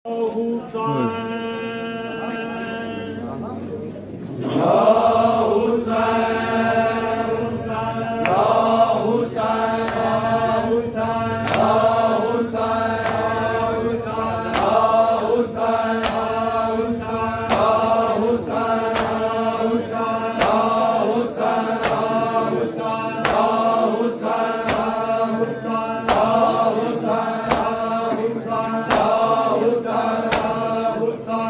Husayn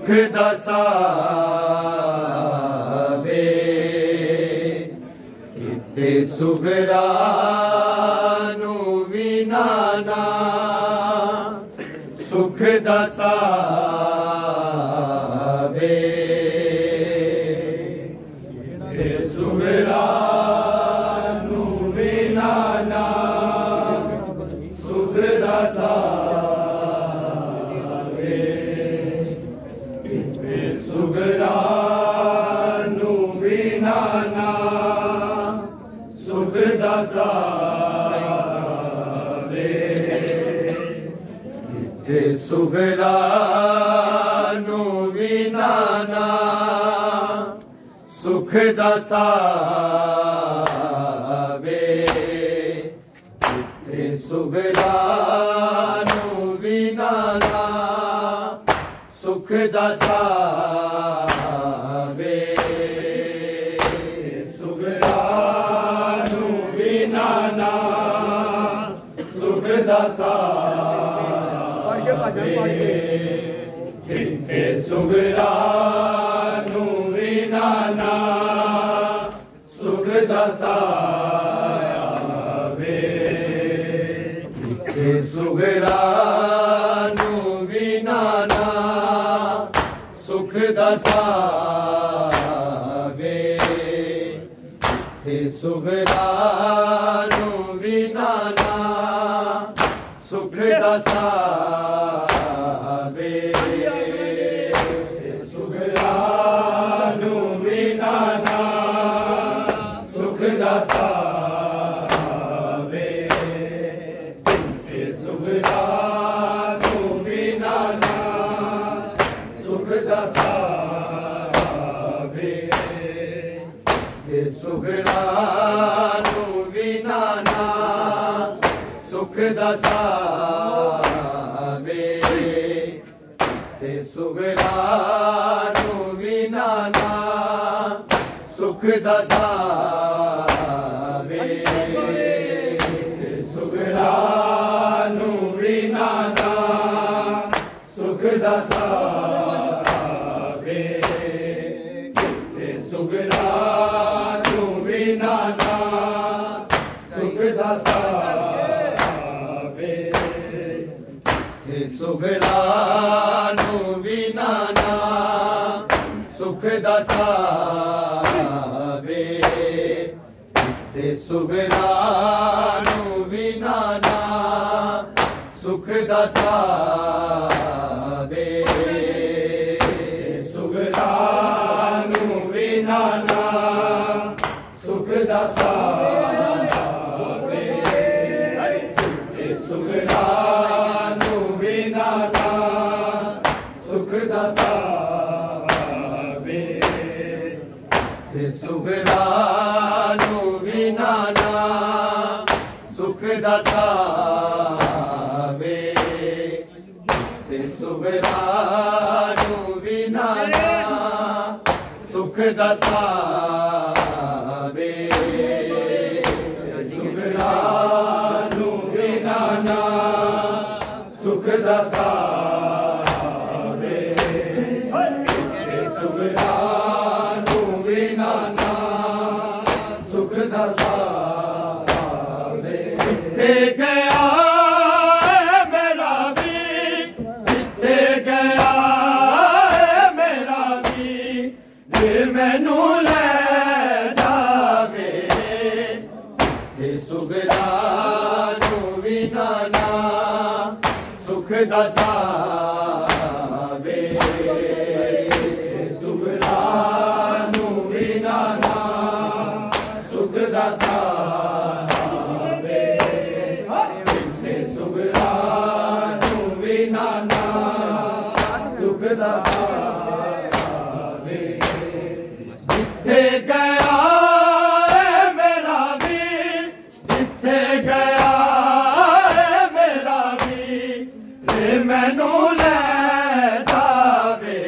सुख दसावे किते सुगरानु विनाना सुख दसावे किते सुगरानु विनाना सुख दसावे किते सुगरानु विनाना सुख दसावे किते सुगरानु विनाना सुख दसावे किते सुगरानु विनाना सुख दसावे सुगरानु विनाना सुख दसावे किते सुगरानु विनाना सुख दसावे किते सुगरानु विनाना सुख दसावे किते सुगरानु विनाना सुख दसावे सुगरानु विनाना सुख दसावे सुगरानु विनाना सुख दसावे सुगरानु विनाना सुख दसावे सुगरानु विनाना सुख दसावे सुगरानु विनाना सुख दसावे सुगरानु विनाना सुख दसावे सुगरानु विनाना सुख दसावे सुगरानु विनाना सुख दसावे सुगरानु विनाना सुख दसावे सुगरानु विनाना सुख दसावे सुगरानु विनाना सुख दसावे सुगरानु विनाना सुख दसावे सुगरानु विनाना सुख दसावे सुगरानु विनाना सुख दसावे जिथे गया मेरा वीर जिथे गया मेरा वीर मैनू ले जावे सुगरानु विनाना सुख दसावे सुगरानु विनाना सुख दसावे सुगरानु विनाना सुख दसावे जिथे गया मेरा वीर जिथे गया मेरा वीर मैनू ले जावे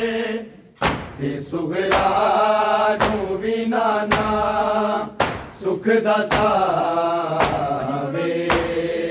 सुगरानु विनाना सुख दसावे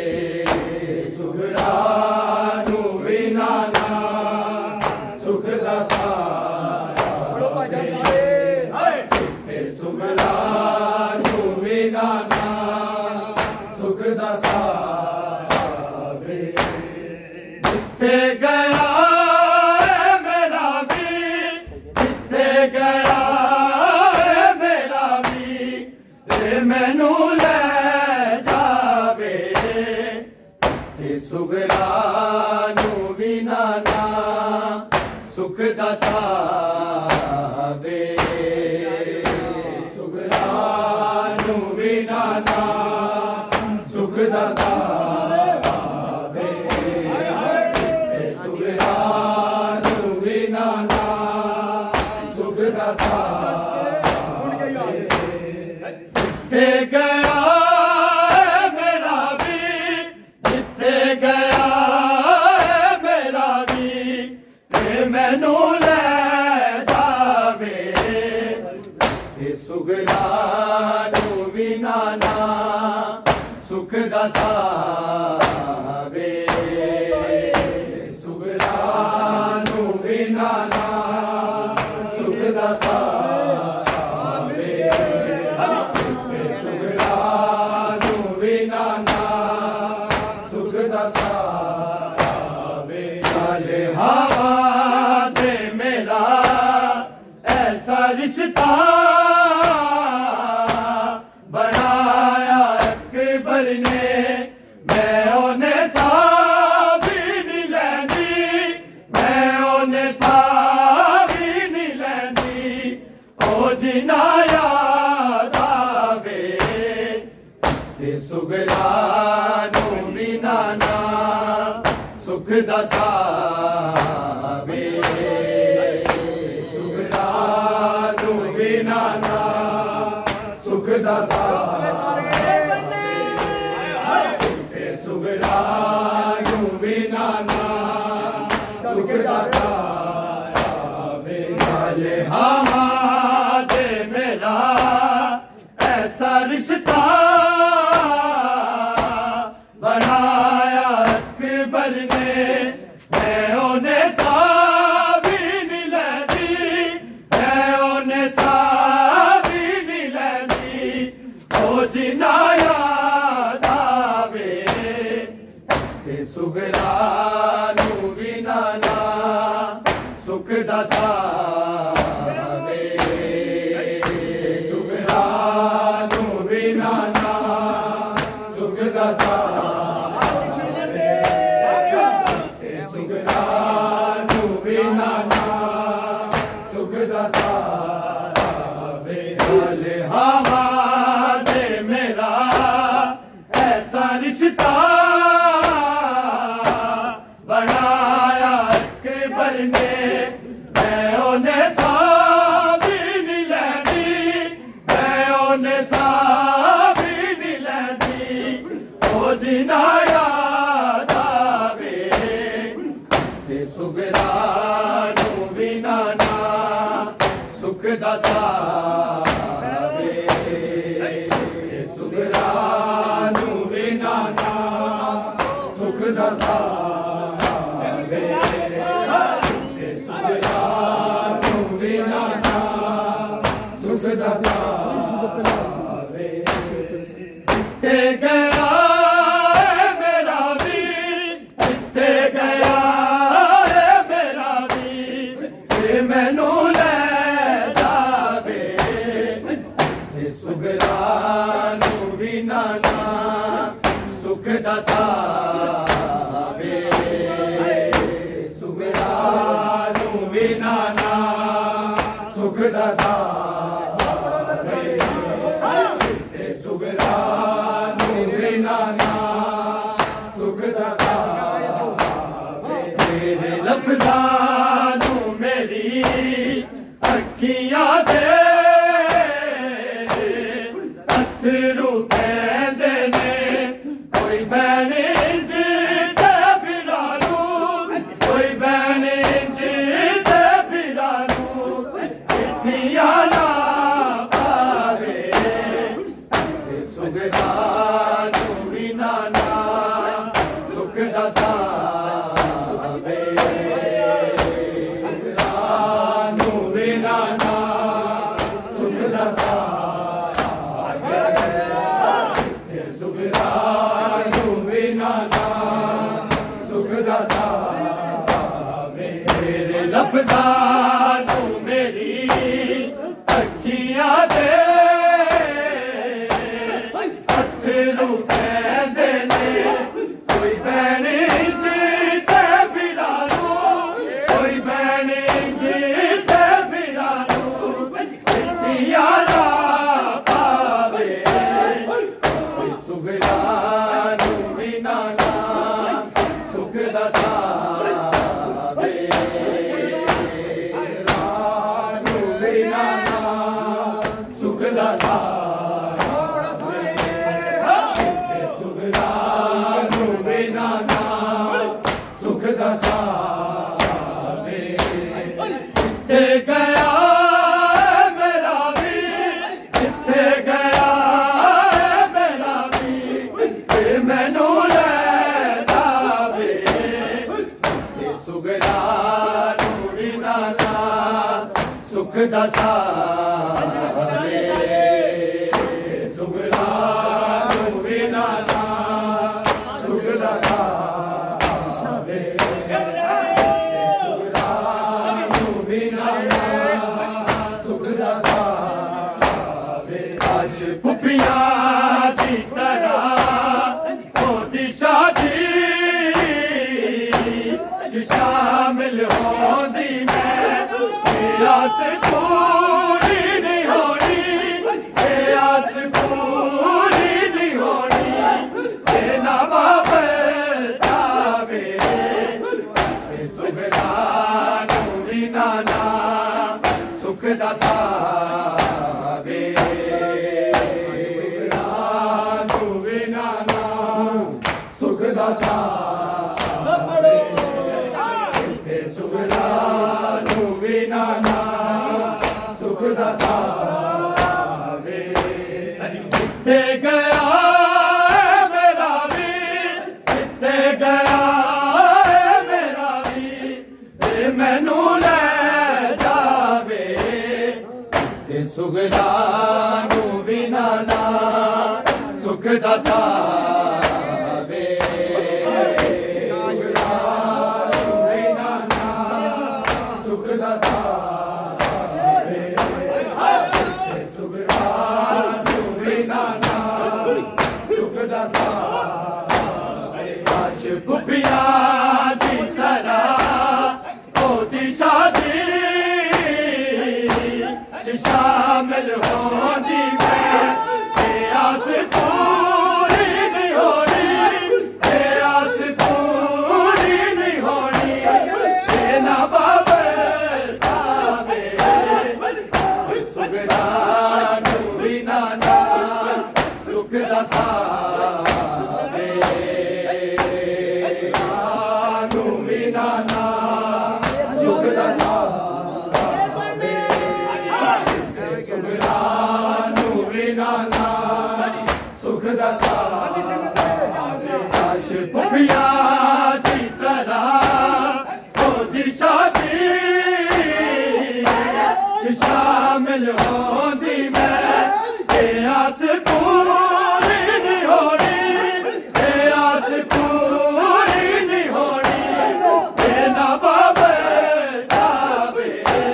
सुगरानु विनाना सुख दा सारा जिथे सुगला नू भी नाना सुख दा सारा वे जिथे गया मेरा भी जिथे गया मेरा भी मैनू ले जावे ते सुगला नू भी नाना सुख दा सावे सुगला नू भी नाना सुख दा सावे सुगला नू भी नाना सुख दा सावे जिथे गया मेरा भी जिथे गया मेरा भी मैनू ले जावे ते सुगला नू भी नाना सुख दा सावे सुगला नू भी नाना सुख दा सावे सुगला नू भी नाना सुख दा सावे नाले हवा दे मेरा ऐसा रिश्ता बनाया अकबर ने मैं ओने सा भी नहीं लैंदी मैं ओने सा भी नहीं लैंदी ओ जिना याद आवे ते सुगला नू भी नाना सुख दा सावे सुगला नू भी नाना सुख दा सावे सुगला नू भी नाना सुख दा सावे नाले हवा दे मेरा ऐसा रिश्ता बनाया अकबर ने मैं ओने सा भी नहीं लैंदी मैं ओने सा भी नहीं लैंदी ओ जिना याद आवे ते सुगला नू भी नाना सुख दा सावे सुगला नू भी नाना सुख दा सावे सुगला नू भी नाना सुख दा सावे नाले हवा दे मेरा ऐसा रिश्ता बनाया अकबर ने मैं ओने सा भी नहीं लैंदी मैं ओने सा भी नहीं लैंदी ओ जिना याद आवे ते सुगला नू भी नाना सुख दा सावे सुगला नू भी नाना सुख दा सावे सुगला नू भी नाना सुख दा सावे जिथे गया मेरा भी जिथे गया मेरा भी मैनू ले जावे ते सुगला नू भी नाना सुख दा सावे सुगला नू भी नाना सुख दा सावे ते सुगला नू भी नाना सुख दा सावे तेरे लफ्ज़ां नू मेरी अखियां दे अथरू कहंदे ने कोई बैन जी ते बिरानू कोई बैन जी ते बिरानू चिट्ठियां ना पावे सुगला नू भी नाना सुख दा सावे सुगला लफ्ज़ां मेरी अखियां दे अथरू कहंदे ने कोई भैन जीते बिरानू कोई भैन जीते बिरानू इतिया दा पावे सुगरा नू बिना ना सुख दा सावे नू बिना ना सुख दा सुख दा सावे किथे गया मेरा भी किथे गया मेरा भी मैनू ले जावे सुगरा नूरी नाना सुख दा सावे सुगरा नूरी नाना सुख दा सावे सुख दा सावे आश पुपिया दी तरह होदी शादी शामिल होंदी मैं आस पूरी नहीं होनी आस पूरी नहीं होनी ना बाबे जावे सुगरा नूरी नाना सुख दा सावे सुगरा नूरी नाना सुख दा सावे सुगरा नूरी नाना सुख दा सावे किथे गया मेरा भी किथे गया मेरा भी मैनू ले जावे सुगरा नू बिना ना सुख दा सावे सुगरा नू बिना ना सुख दा सावे सुगरा नू बिना ना सुख दा सावे आश पुपिया दी तरह होदी शादी शामिल होंदी मैं आस पूरी नहीं होनी आस पूरी नहीं होनी ना बाबे जावे सुगरा नूरी नाना सुख दा सावे नूरी नाना सुख दा सावे सुगरा नूरी नाना सुख दा सावे आश पुपिया दी तरह होदी शादी शामिल होंदी मैं आस पूरी नहीं होनी आस पूरी नहीं होनी ना बाबे जावे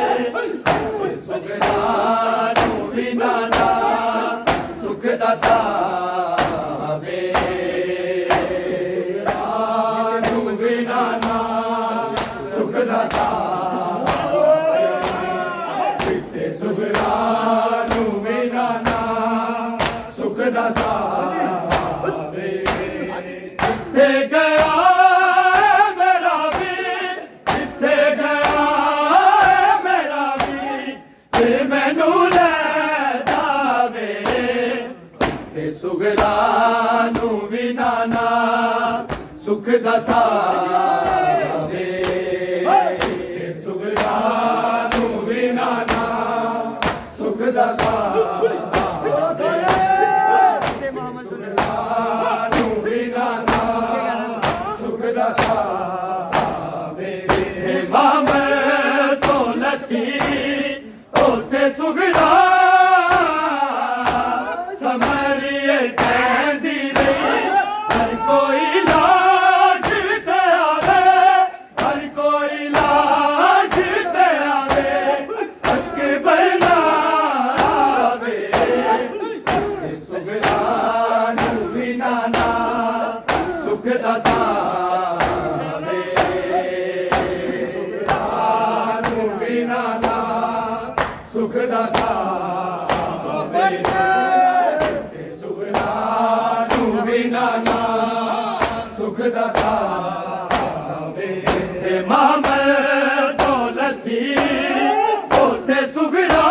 सुगरा नूरी नाना सुख दा सावे नूरी नाना सुख दा सावे सुगरा नूरी नाना सुख दा सावे किथे गया मेरा भी किथे गया मेरा भी मैनू ले जावे सुगरा नू बिना ना सुख दा सावे सुगरा नू बिना ना सुख दा सावे सुगरा नू बिना ना सुख दा सावे मामे तो लथी ओथे सुगरा समरिए कहंदी रही हर कोई लाज ते सुख दा सावे सुगरा नू बिना ना सुख दा सावे मामल दौलत थी ओथे सुगरा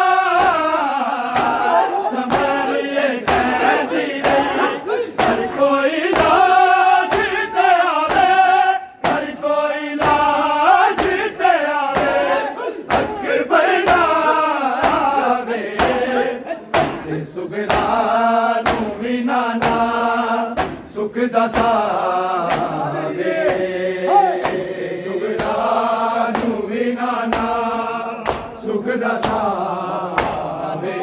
संभलिए कहती रही हर कोई लाज ते आवे हर कोई लाज ते आवे अकबर ना आवे सुगरा नू बिना ना सुख दा सावे सुगरा नू बिना ना सुख दा सावे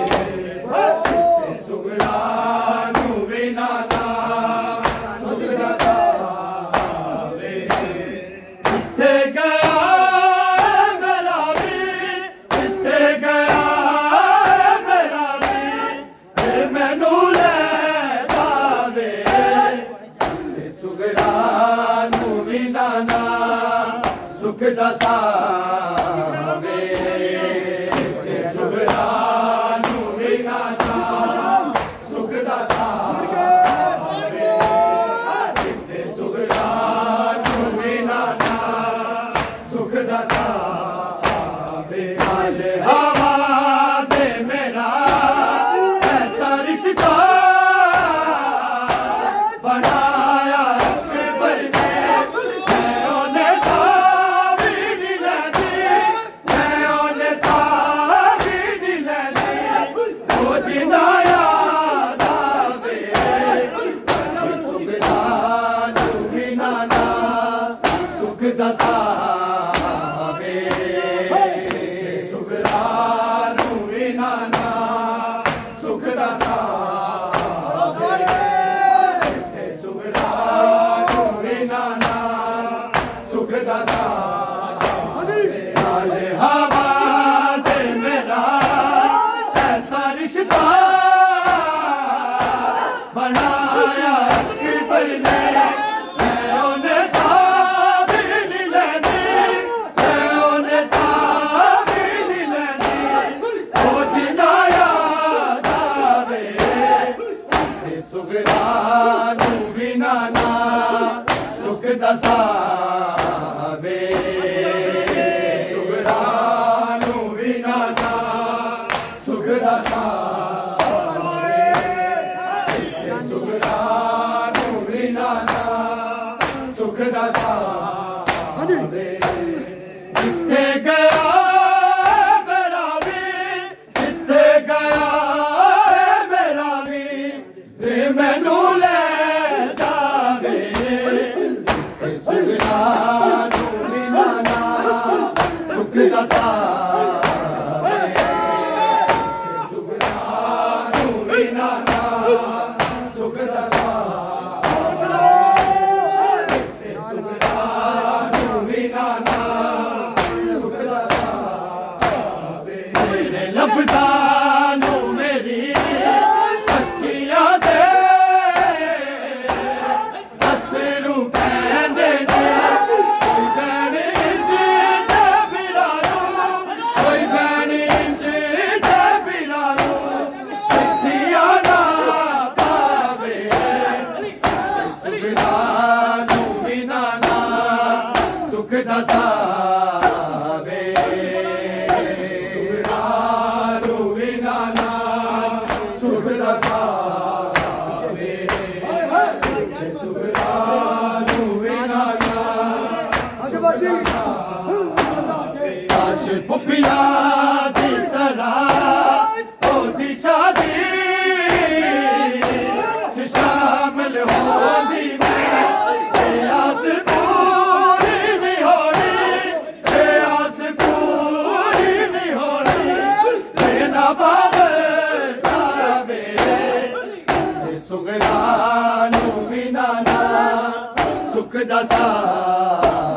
सुगरा नू बिना ना सुख दा सावे किथे गया मेरा भी किथे गया मेरा भी मैनू ले जावे सुगरा नू बिना ना सुख दा सावे सुगरा नू बिना ना सुख दा सावे सुगरा नू बिना ना सुख दा सावे हवा दे मेरा ऐसा रिश्ता बनाया अकबर ने मैं ओने सावी नी लैंदी मैं ओने सावी नी लैंदी ओ जिन्ना याद आवे सुगरा नू बिना ना सुख दा सावे सुगरा नू बिना ना सुख दा सावे सुगरा नू बिना ना सुख दा सावे हवा दे मेरा ऐसा रिश्ता बनाया अकबर ने मैं ओने सावी नी लैंदी मैं ओने सावी नी लैंदी ओ जिन्ना याद आवे सुगरा नू बिना ना सुख दा सावे सुगरा नू बिना ना सुख दा सावे सुगरा नू बिना ना सुख दा सावे किथे गया मेरा भी किथे गया मेरा भी मैनू ले जावे सुगरा नू बिना ना सुख दा सावे सुगरा नू बिना ना सुख दा सावे सुगरा नू बिना ना सुख दा सावे मेरे लफ्ज़ां नू मेरी अखियां दे अथरू कहंदे ने कोई भैन इंज ते बिरानो कोई भैन इंज ते बिरानो चिट्ठियां ना पावे सुगरा नू बिना ना सुख दा सावे सुगरा नू बिना ना सुख दा सावे सुगरा नू बिना ना सुख दा सावे काश पुपिया दी तरह होदी शादी शामिल होंदी मैं आस पूरी नहीं होनी आस पूरी नहीं होनी लेना बाबर जावे सुगरा नू बिना ना सुख दा सावे